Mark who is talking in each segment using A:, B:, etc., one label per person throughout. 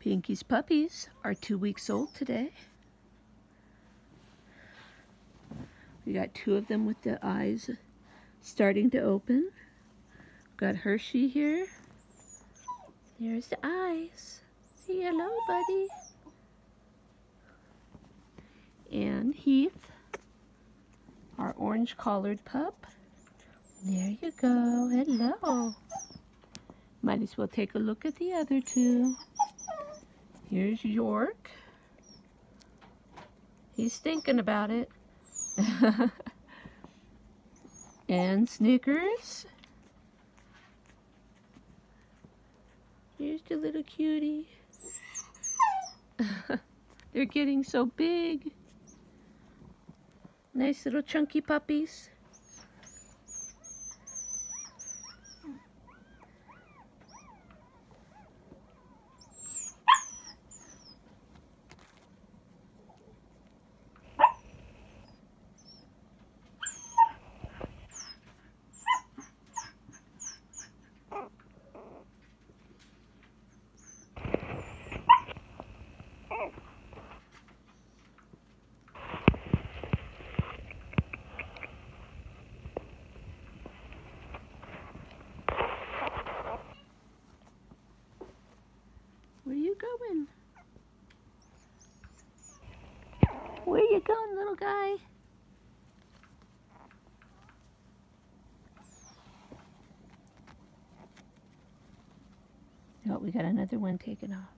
A: Pinkie's puppies are 2 weeks old today. We got 2 of them with the eyes starting to open. Got Hershey here. There's the eyes. Say hello, buddy. And Heath, our orange-collared pup. There you go. Hello. Might as well take a look at the other 2. Here's York. He's thinking about it. And Snickers. Here's the little cutie. They're getting so big. Nice little chunky puppies. Where you going? Where you going, little guy? Oh, we got another one taken off.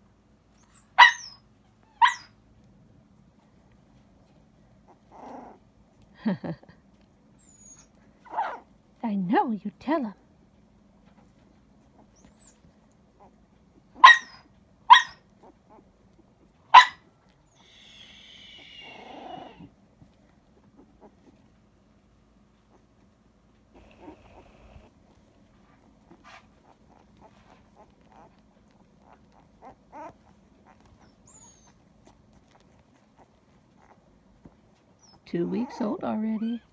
A: I know, you tell him. Two weeks old already.